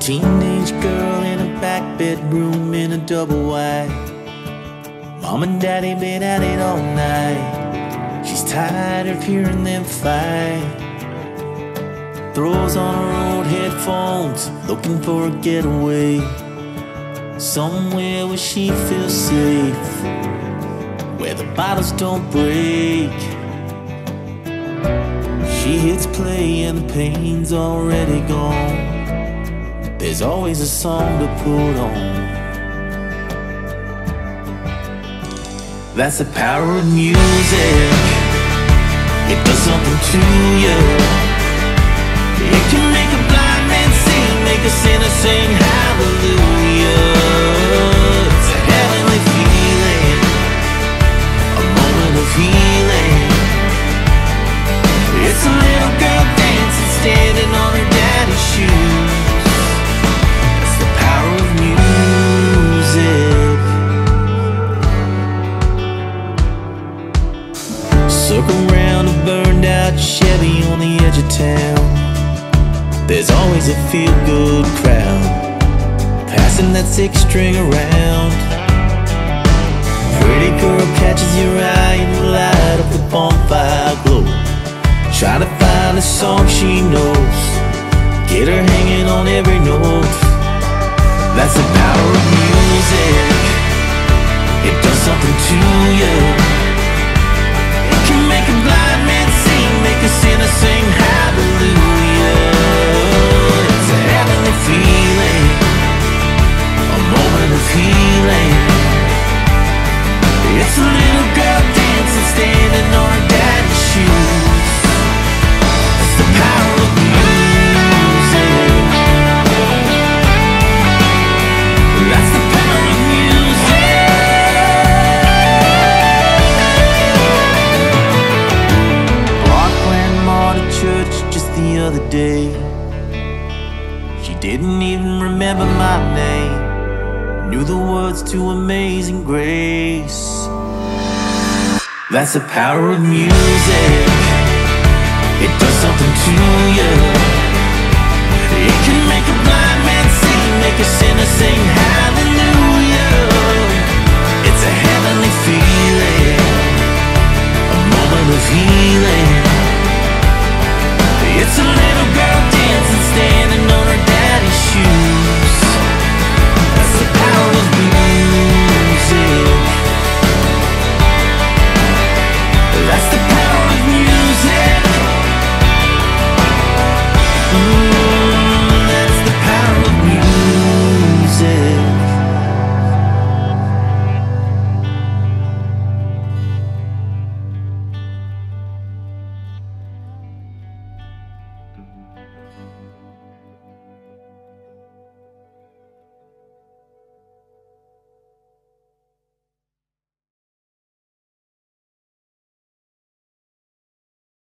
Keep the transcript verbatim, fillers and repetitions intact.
Teenage girl in a back bedroom in a double wide. Mom and daddy been at it all night. She's tired of hearing them fight. Throws on her old headphones, looking for a getaway, somewhere where she feels safe, where the bottles don't break. She hits play and the pain's already gone. There's always a song to put on. That's the power of music. It does something to you. It can make a blind man sing, make a sinner sing hallelujah. It's a heavenly feeling, a moment of healing. It's a little girl dancing, standing on her daddy's shoes. It's the power of music. Circle round a burned out Chevy on the edge of town. There's always a feel-good crowd passing that six string around. Pretty girl catches your eye and you light up the bonfire glow. Try to find a song she knows, get her hanging on every note. That's the power of music. It does something to you. It can make a blind man sing, make a sinner sing hallelujah. It's a heavenly feeling, a moment of healing. It's a little girl dancing, standing on her daddy's shoes. It's the power of music. That's the power of music. Walked grandma to church just the other day. She didn't even remember my name, knew the words to Amazing Grace. That's the power of music. It does something to you. It can make a blind man sing, make a sinner sing hallelujah.